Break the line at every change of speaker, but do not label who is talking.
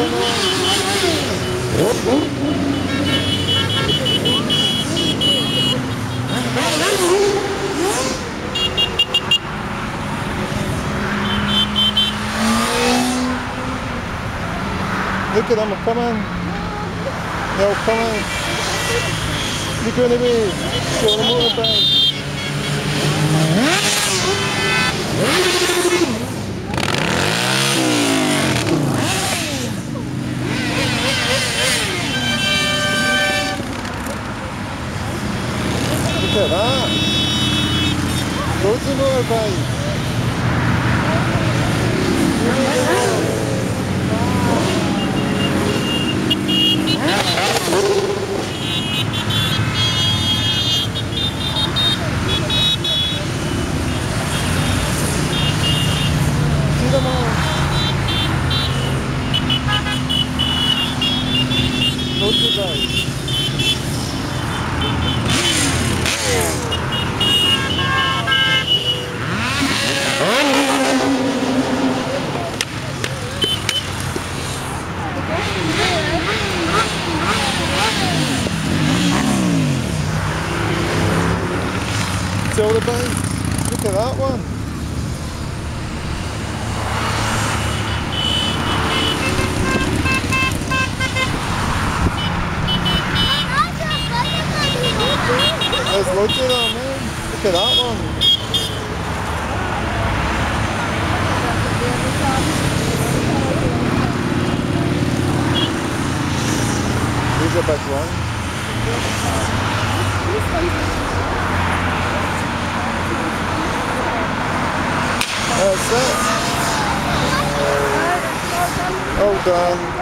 Look at them coming. They're coming. Look at the way. Show them all the time. Look at that. Loads of motorbikes. All the bikes. Look at that one. There's loads of them, man. Look at that one. These are big ones. That's it. All done.